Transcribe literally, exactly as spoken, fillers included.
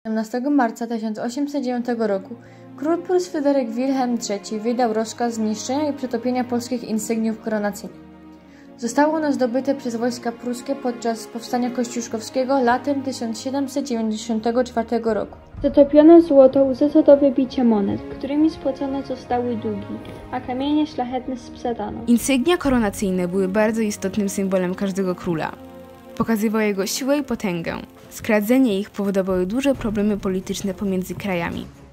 siedemnastego marca tysiąc osiemset dziewiątego roku król Prus Fryderyk Wilhelm trzeci wydał rozkaz zniszczenia i przetopienia polskich insygniów koronacyjnych. Zostało ono zdobyte przez wojska pruskie podczas powstania kościuszkowskiego latem tysiąc siedemset dziewięćdziesiątego czwartego roku. Zatopiono złoto użyto do wybicia monet, którymi spłacone zostały długi, a kamienie szlachetne sprzedano. Insygnia koronacyjne były bardzo istotnym symbolem każdego króla. Pokazywały jego siłę i potęgę. Skradzenie ich powodowały duże problemy polityczne pomiędzy krajami.